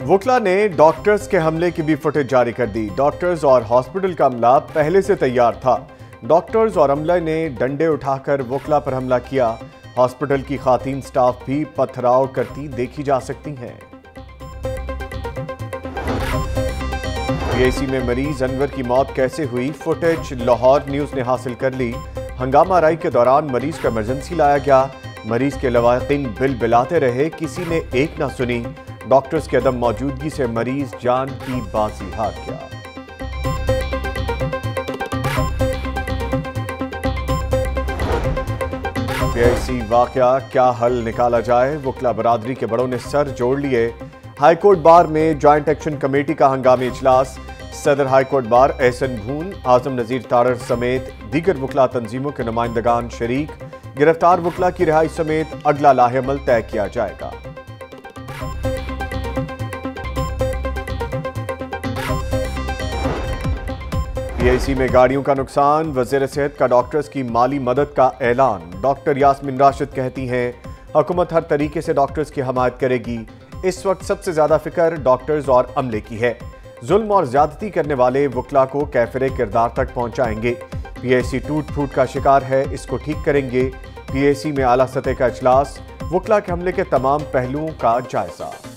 वुकला ने डॉक्टर्स के हमले की भी फुटेज जारी कर दी। डॉक्टर्स और हॉस्पिटल का अमला पहले से तैयार था। डॉक्टर्स और अमले ने डंडे उठाकर वुकला पर हमला किया। हॉस्पिटल की खातीन स्टाफ भी पथराव करती देखी जा सकती हैं। पीआईसी में मरीज अनवर की मौत कैसे हुई, फुटेज लाहौर न्यूज ने हासिल कर ली। हंगामा राई के दौरान मरीज को इमरजेंसी लाया गया। मरीज के लवाकिन बिल बिलाते रहे, किसी ने एक ना सुनी। डॉक्टर्स की अदम मौजूदगी से मरीज जान की बाजी हार गया। पीआईसी वाकया क्या हल निकाला जाए, वुकला बरादरी के बड़ों ने सर जोड़ लिए। हाईकोर्ट बार में ज्वाइंट एक्शन कमेटी का हंगामी इजलास। सदर हाईकोर्ट बार एहसन भून, आजम नजीर तारड़ समेत दीगर वुकला तंजीमों के नुमाइंदगान शरीक। गिरफ्तार वुकला की रिहाई समेत अगला लाहेअमल तय किया जाएगा। पीआईसी में गाड़ियों का नुकसान, वज़ीर सेहत का डॉक्टर्स की माली मदद का ऐलान। डॉक्टर यास्मीन राशिद कहती हैं हुकूमत हर तरीके से डॉक्टर्स की हमायत करेगी। इस वक्त सबसे ज्यादा फिक्र डॉक्टर्स और अमले की है। जुल्म और ज्यादती करने वाले वुकला को कैफरे किरदार तक पहुंचाएंगे। पीआईसी टूट फूट का शिकार है, इसको ठीक करेंगे। पीआईसी में आला सतह का इजलास, वुकला के हमले के तमाम पहलुओं का जायजा।